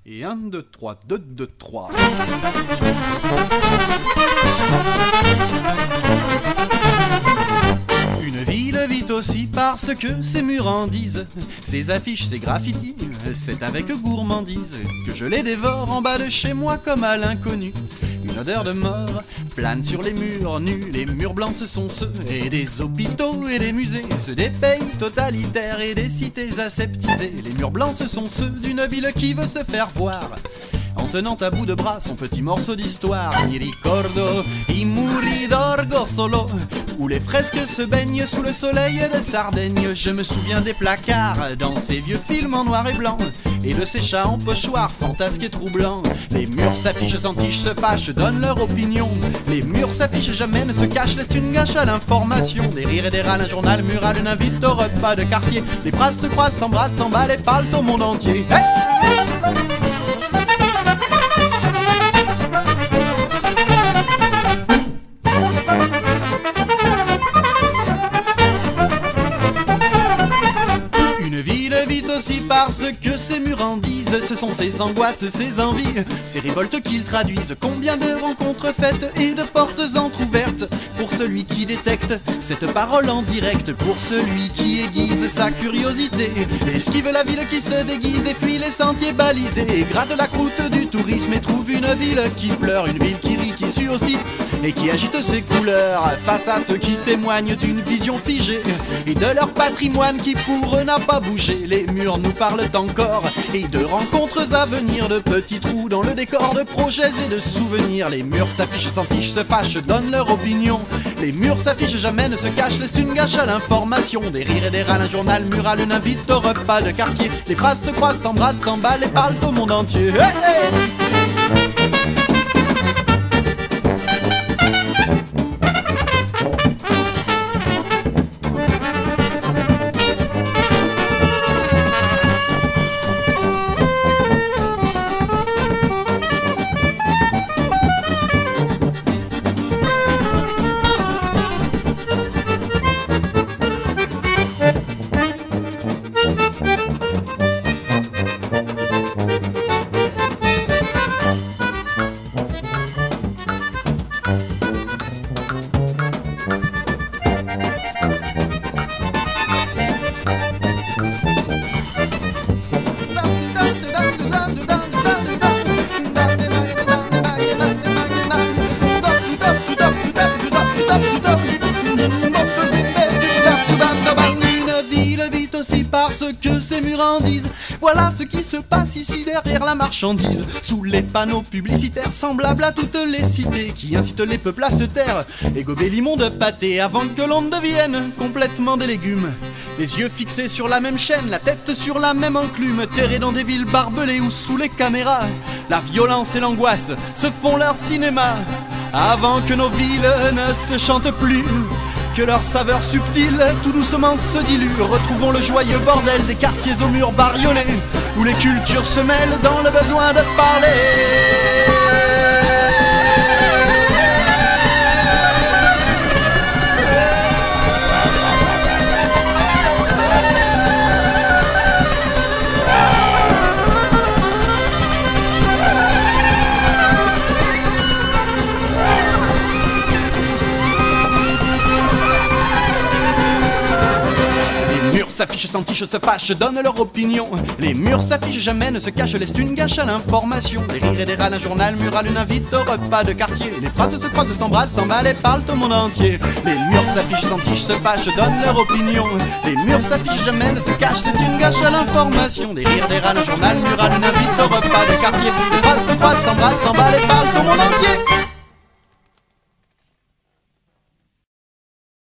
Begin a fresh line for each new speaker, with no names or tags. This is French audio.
Et 1, 2, 3, 2, 2, 3. Une ville vit aussi parce que ses murs en disent, ses affiches, ses graffitis, c'est avec gourmandise que je les dévore en bas de chez moi comme à l'inconnu. Une odeur de mort plane sur les murs nus, les murs blancs ce sont ceux et des hôpitaux et des musées, ceux des pays totalitaires et des cités aseptisées. Les murs blancs ce sont ceux d'une ville qui veut se faire voir, en tenant à bout de bras son petit morceau d'histoire. Mi ricordo i muri d'Orgo Solo, où les fresques se baignent sous le soleil de Sardaigne. Je me souviens des placards dans ces vieux films en noir et blanc, et de ces chats en pochoir fantasques et troublants. Les murs s'affichent, s'entichent, se fâchent, donnent leur opinion. Les murs s'affichent, jamais ne se cachent, laissent une gâche à l'information. Des rires et des râles, un journal mural, une invite au repas de quartier. Les phrases se croisent, s'embrassent, s'emballent et parlent au monde entier. Aussi parce que ces murs en disent, ce sont ses angoisses, ses envies, ces révoltes qu'ils traduisent. Combien de rencontres faites et de portes entr'ouvertes pour celui qui détecte cette parole en direct, pour celui qui aiguise sa curiosité, esquive la ville qui se déguise et fuit les sentiers balisés, gratte la croûte du tourisme et trouve une ville qui pleure, une ville qui rit, qui sue aussi et qui agite ses couleurs face à ceux qui témoignent d'une vision figée et de leur patrimoine qui pour eux n'a pas bougé. Les murs nous parlent encore et de rencontres à venir, de petits trous dans le décor, de projets et de souvenirs. Les murs s'affichent, s'entichent, se fâchent, donnent leur opinion. Les murs s'affichent, jamais ne se cachent, laissent une gâche à l'information. Des rires et des râles, un journal mural, une invite au repas de quartier. Les phrases se croisent, s'embrassent, s'emballent et parlent au monde entier. Hey, hey! Parce que ces murs en disent, voilà ce qui se passe ici derrière la marchandise. Sous les panneaux publicitaires semblables à toutes les cités, qui incitent les peuples à se taire et gober l'immonde pâté avant que l'on devienne complètement des légumes. Les yeux fixés sur la même chaîne, la tête sur la même enclume, terrés dans des villes barbelées où sous les caméras la violence et l'angoisse se font leur cinéma. Avant que nos villes ne se chantent plus, que leur saveur subtile tout doucement se dilue, retrouvons le joyeux bordel des quartiers aux murs bariolés, où les cultures se mêlent dans le besoin de parler. S'affichent, s'entichent, se fâchent, donnent leur opinion. Les murs s'affichent, jamais ne se cachent, laissent une gâche à l'information. Des rires et des râles, un journal mural, une invite au repas de quartier. Les phrases se croisent, s'embrassent, s'emballent et parlent au monde entier. Les murs s'affichent, s'entichent, se fâchent, donnent leur opinion. Les murs s'affichent, jamais ne se cachent, laissent une gâche à l'information. Des rires, des râles, un journal mural, une invite au repas de quartier. Les phrases se croisent, s'embrassent, s'emballent et parlent au monde entier.